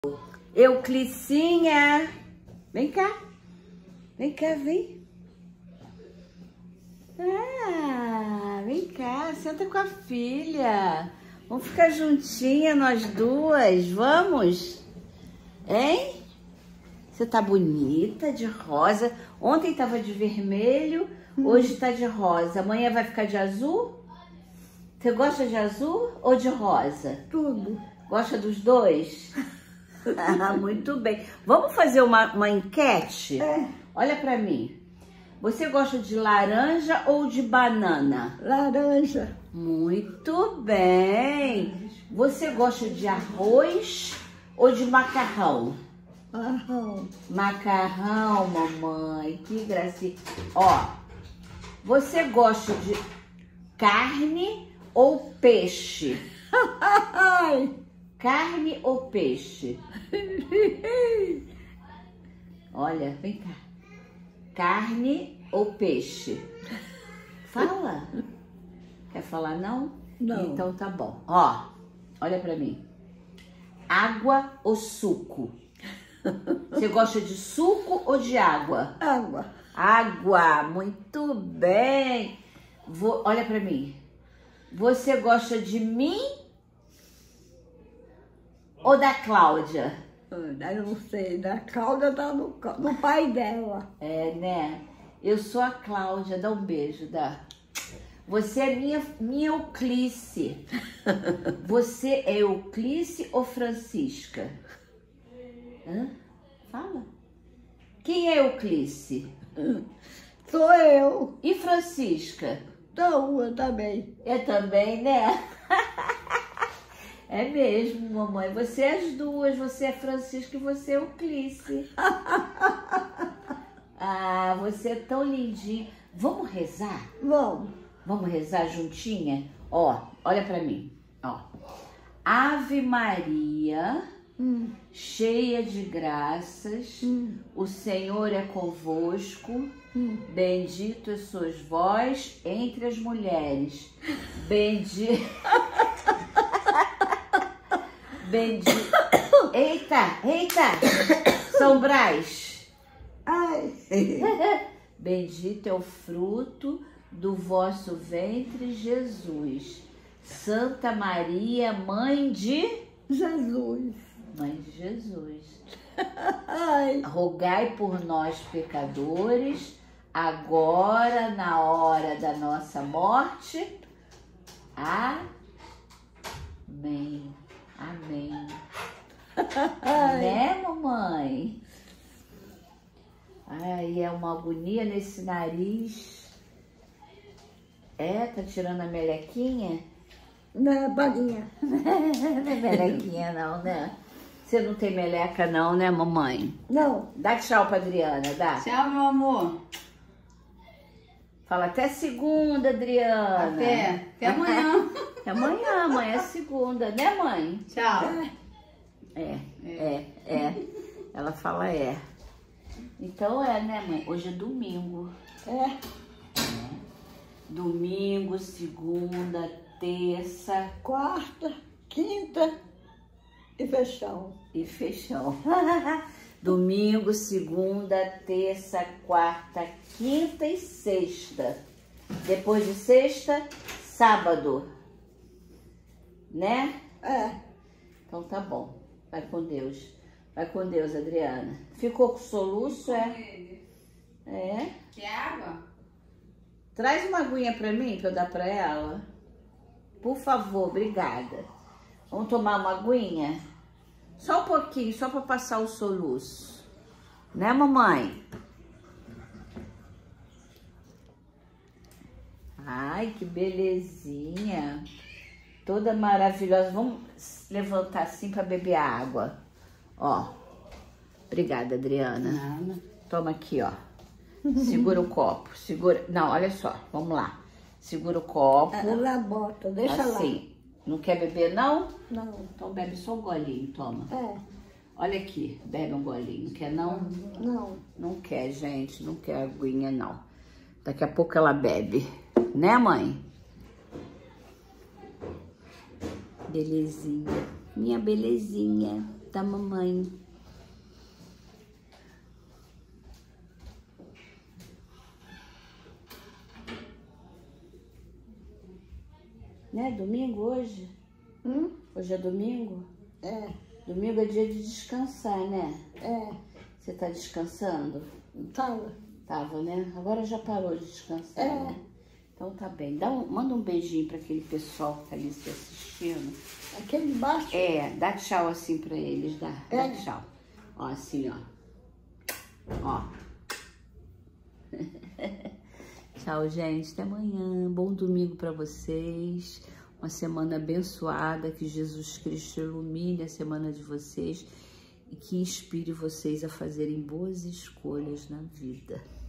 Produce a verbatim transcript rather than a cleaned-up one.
Euclicinha, vem cá, vem cá, vem. Ah, vem cá, senta com a filha. Vamos ficar juntinha nós duas, vamos? Hein? Você tá bonita, de rosa. Ontem tava de vermelho, hum. Hoje tá de rosa. Amanhã vai ficar de azul? Você gosta de azul ou de rosa? Tudo. Gosta dos dois? Ah, muito bem. Vamos fazer uma, uma enquete? É. Olha pra mim. Você gosta de laranja ou de banana? Laranja. Muito bem. Você gosta de arroz ou de macarrão? Macarrão. Macarrão, mamãe. Que gracinha. Ó, você gosta de carne ou peixe? Carne ou peixe? Olha, vem cá. Carne ou peixe? Fala. Quer falar não? Não. Então tá bom. Ó, olha pra mim. Água ou suco? Você gosta de suco ou de água? Água. Água, muito bem. Vou, olha pra mim. Você gosta de mim ou da Cláudia? Eu não sei, da Cláudia tá no, no pai dela. É, né? Eu sou a Cláudia, dá um beijo, dá. Você é minha, minha Euclice. Você é Euclice ou Francisca? Hã? Fala. Quem é Euclice? Sou eu. E Francisca? Sou eu também. É também, né? É mesmo, mamãe. Você é as duas. Você é Francisca e você é Euclice. Ah, você é tão lindinha. Vamos rezar? Vamos. Vamos rezar juntinha? Ó, olha pra mim. Ó. Ave Maria, hum. cheia de graças, hum. o Senhor é convosco, hum. bendito sois vós entre as mulheres. Bendito... Bendito... Eita, eita! São Brás. Ai. Bendito é o fruto do vosso ventre, Jesus. Santa Maria, mãe de Jesus. Mãe de Jesus. Ai. Rogai por nós, pecadores, agora na hora da nossa morte. Amém. Amém. Né, mamãe? Ai, é uma agonia nesse nariz. É, tá tirando a melequinha? Não é balinha. Não é melequinha não, né? Você não tem meleca não, né, mamãe? Não. Dá tchau pra Adriana, dá. Tchau, meu amor. Fala até segunda, Adriana. Até. Até amanhã. Até amanhã, amanhã é segunda, né, mãe? Tchau. É, é, é, é. Ela fala é. Então é, né, mãe? Hoje é domingo. É. É. Domingo, segunda, terça. Quarta, quinta e fechão. E fechão. Domingo, segunda, terça, quarta, quinta e sexta. Depois de sexta, sábado. Né? É. Então tá bom. Vai com Deus. Vai com Deus, Adriana. Ficou com soluço, é? É? Quer água? Traz uma aguinha pra mim, pra eu dar pra ela. Por favor, obrigada. Vamos tomar uma aguinha? Só um pouquinho, só pra passar o soluço. Né, mamãe? Ai, que belezinha. Toda maravilhosa. Vamos levantar assim pra beber água. Ó. Obrigada, Adriana. Nada. Toma aqui, ó. Segura o copo. Segura. Não, olha só. Vamos lá. Segura o copo. Ela bota, deixa assim. Não quer beber, não? lá. Não. Então bebe só um golinho, toma. É. Olha aqui, bebe um golinho. Quer não? Não. Não quer, gente. Não quer aguinha, não. Daqui a pouco ela bebe. Né, mãe? Belezinha. Minha belezinha. da mamãe. Né? Domingo hoje? Hum? Hoje é domingo? É, Domingo é dia de descansar, né? é, Você tá descansando? tava. Tava, né? Agora já parou de descansar, É. né? Então tá bem. Dá um, manda um beijinho para aquele pessoal que tá ali se assistindo. Aquele baixo. É, dá tchau assim pra eles, dá, dá É. tchau. Ó, assim, ó. Ó. Tchau, gente. Até amanhã. Bom domingo pra vocês. Uma semana abençoada. Que Jesus Cristo ilumine a semana de vocês e que inspire vocês a fazerem boas escolhas na vida.